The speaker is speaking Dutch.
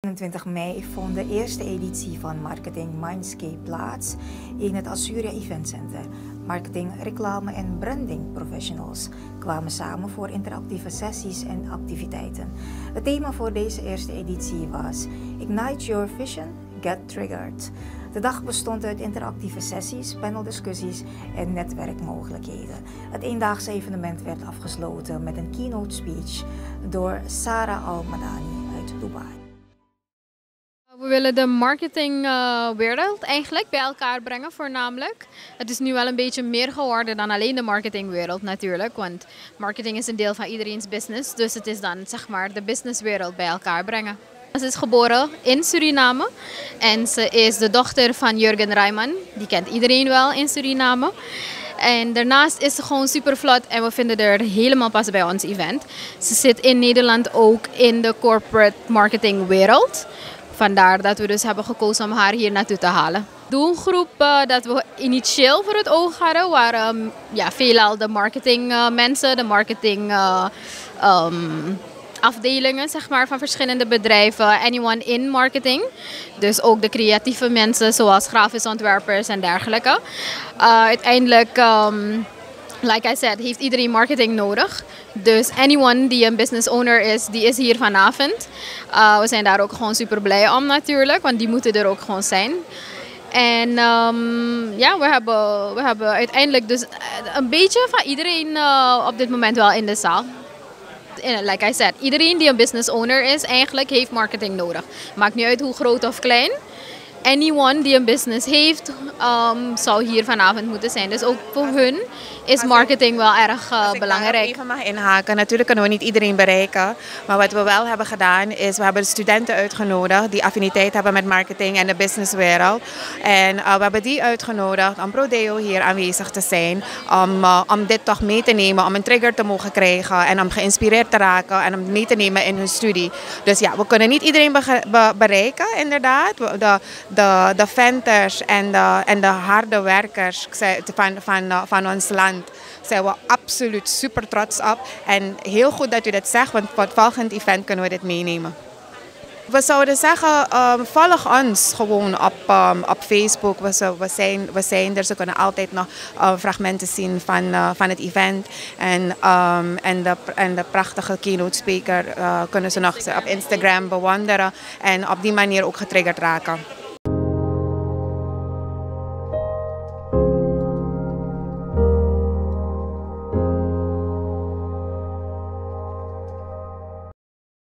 21 mei vond de eerste editie van Marketing Mindscape plaats in het Azuria Event Center. Marketing, reclame en branding professionals kwamen samen voor interactieve sessies en activiteiten. Het thema voor deze eerste editie was Ignite Your Vision, Get Triggered. De dag bestond uit interactieve sessies, paneldiscussies en netwerkmogelijkheden. Het eendaagse evenement werd afgesloten met een keynote speech door Sarah Al-Madani uit Dubai. We willen de marketingwereld eigenlijk bij elkaar brengen voornamelijk. Het is nu wel een beetje meer geworden dan alleen de marketingwereld natuurlijk. Want marketing is een deel van iedereen's business. Dus het is dan zeg maar de businesswereld bij elkaar brengen. Ze is geboren in Suriname en ze is de dochter van Jurgen Rijman. Die kent iedereen wel in Suriname. En daarnaast is ze gewoon super vlot en we vinden haar helemaal pas bij ons event. Ze zit in Nederland ook in de corporate marketing wereld. Vandaar dat we dus hebben gekozen om haar hier naartoe te halen. De doelgroep dat we initieel voor het oog hadden waren veelal de marketing mensen, de marketing afdelingen zeg maar, van verschillende bedrijven, anyone in marketing. Dus ook de creatieve mensen zoals grafisch ontwerpers en dergelijke. Uiteindelijk, like I said, heeft iedereen marketing nodig. Dus anyone die een business owner is, die is hier vanavond. We zijn daar ook gewoon super blij om natuurlijk, want die moeten er ook gewoon zijn. En we hebben uiteindelijk dus een beetje van iedereen op dit moment wel in de zaal. Like I said, iedereen die een business owner is, eigenlijk heeft marketing nodig. Maakt niet uit hoe groot of klein. Anyone die een business heeft, zou hier vanavond moeten zijn. Dus ook voor hun is marketing wel erg belangrijk. Als ik even mag inhaken, natuurlijk kunnen we niet iedereen bereiken. Maar wat we wel hebben gedaan is, we hebben studenten uitgenodigd die affiniteit hebben met marketing en de businesswereld. En we hebben die uitgenodigd om Prodeo hier aanwezig te zijn. Om dit toch mee te nemen, om een trigger te mogen krijgen en om geïnspireerd te raken en om mee te nemen in hun studie. Dus ja, we kunnen niet iedereen bereiken inderdaad. De venters en de harde werkers van ons land zijn we absoluut super trots op. En heel goed dat u dat zegt, want voor het volgende event kunnen we dit meenemen. We zouden zeggen, volg ons gewoon op Facebook. We zijn er, ze kunnen altijd nog fragmenten zien van het event. En de prachtige keynote speaker kunnen ze nog op Instagram bewonderen en op die manier ook getriggerd raken.